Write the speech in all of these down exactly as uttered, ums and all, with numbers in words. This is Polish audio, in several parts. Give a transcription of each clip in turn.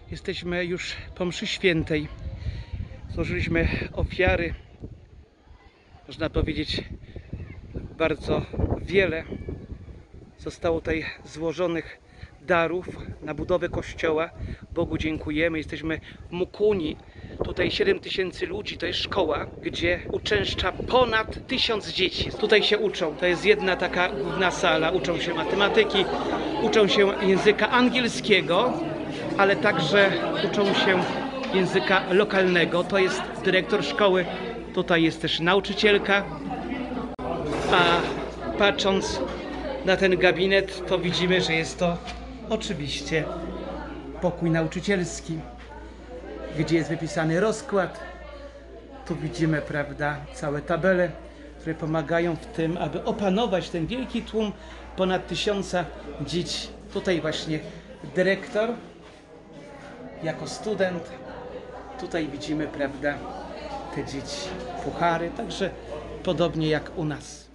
Jesteśmy już po mszy świętej. Złożyliśmy ofiary. Można powiedzieć, bardzo wiele zostało tutaj złożonych darów na budowę kościoła. Bogu dziękujemy. Jesteśmy w Mukuni. Tutaj siedem tysięcy ludzi. To jest szkoła, gdzie uczęszcza ponad tysiąc dzieci. Tutaj się uczą. To jest jedna taka główna sala. Uczą się matematyki, uczą się języka angielskiego, ale także uczą się języka lokalnego. To jest dyrektor szkoły. Tutaj jest też nauczycielka. A patrząc na ten gabinet, to widzimy, że jest to oczywiście pokój nauczycielski, gdzie jest wypisany rozkład. Tu widzimy, prawda, całe tabele, które pomagają w tym, aby opanować ten wielki tłum ponad tysiąca dzieci. Tutaj właśnie dyrektor jako student. Tutaj widzimy, prawda, te dzieci, puchary, także podobnie jak u nas.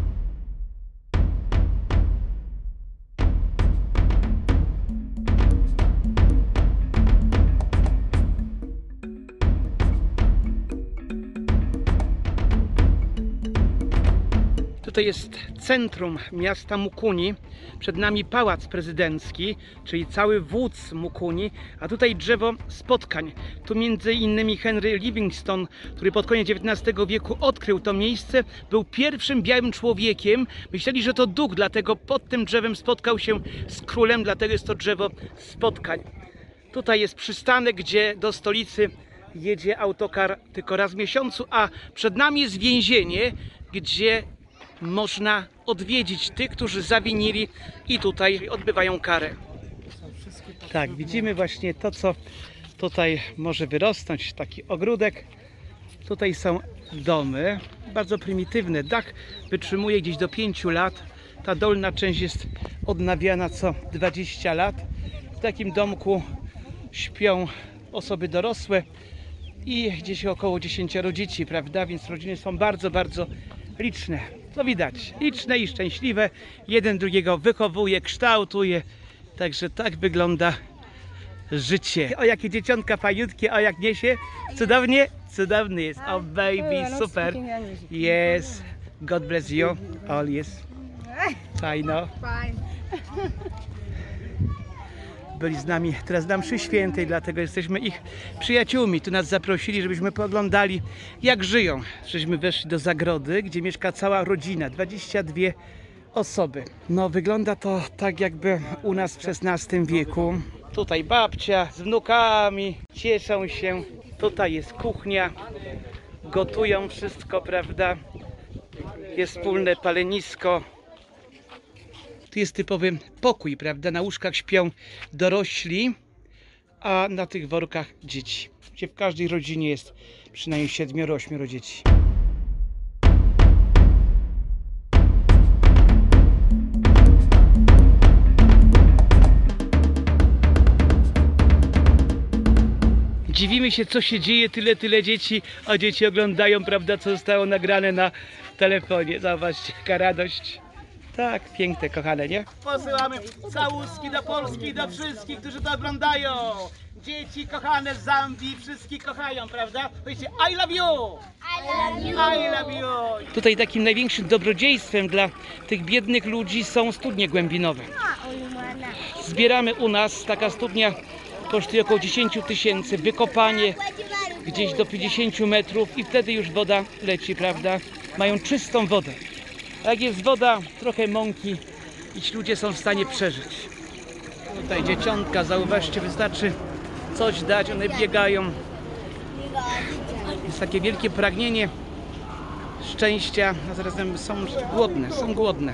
To jest centrum miasta Mukuni. Przed nami pałac prezydencki, czyli cały wódz Mukuni, a tutaj drzewo spotkań. Tu między innymi Henry Livingstone, który pod koniec dziewiętnastego wieku odkrył to miejsce, był pierwszym białym człowiekiem. Myśleli, że to duch, dlatego pod tym drzewem spotkał się z królem, dlatego jest to drzewo spotkań. Tutaj jest przystanek, gdzie do stolicy jedzie autokar tylko raz w miesiącu, a przed nami jest więzienie, gdzie można odwiedzić tych, którzy zawinili i tutaj odbywają karę. Tak, widzimy właśnie to, co tutaj może wyrosnąć, taki ogródek. Tutaj są domy, bardzo prymitywne. Dach wytrzymuje gdzieś do pięciu lat. Ta dolna część jest odnawiana co dwadzieścia lat. W takim domku śpią osoby dorosłe i gdzieś około dziesięcioro dzieci, prawda? Więc rodziny są bardzo, bardzo liczne. To widać, liczne i szczęśliwe. Jeden drugiego wychowuje, kształtuje. Także tak wygląda życie. O, jakie dzieciątka fajutkie, o jak niesie. Cudownie, cudowny jest. O, baby, super. Yes, God bless you. All yes. Fajno. Byli z nami teraz na mszy świętej, dlatego jesteśmy ich przyjaciółmi. Tu nas zaprosili, żebyśmy pooglądali, jak żyją. Żeśmy weszli do zagrody, gdzie mieszka cała rodzina, dwadzieścia dwie osoby. No, wygląda to tak, jakby u nas w szesnastym wieku. Tutaj babcia z wnukami cieszą się. Tutaj jest kuchnia, gotują wszystko, prawda? Jest wspólne palenisko. Tu jest typowy pokój, prawda? Na łóżkach śpią dorośli, a na tych workach dzieci. Gdzie w każdej rodzinie jest przynajmniej siedmioro, ośmioro dzieci. Dziwimy się, co się dzieje, tyle, tyle dzieci, a dzieci oglądają, prawda, co zostało nagrane na telefonie. Zobaczcie, jaka radość. Tak, piękne, kochane, nie? Posyłamy całuski do Polski, do wszystkich, którzy to oglądają. Dzieci kochane z Zambii, wszystkich kochają, prawda? Powiedzcie, I love you! I love you! I love you! Tutaj takim największym dobrodziejstwem dla tych biednych ludzi są studnie głębinowe. Zbieramy u nas, taka studnia kosztuje około dziesięć tysięcy, wykopanie gdzieś do pięćdziesięciu metrów i wtedy już woda leci, prawda? Mają czystą wodę. Jak jest woda, trochę mąki i ci ludzie są w stanie przeżyć. Tutaj dzieciątka, zauważcie, wystarczy coś dać, one biegają. Jest takie wielkie pragnienie szczęścia, a zarazem są głodne, są głodne.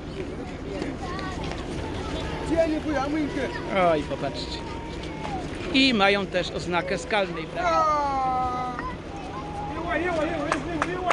Oj, popatrzcie. I mają też oznakę skalnej, prawda?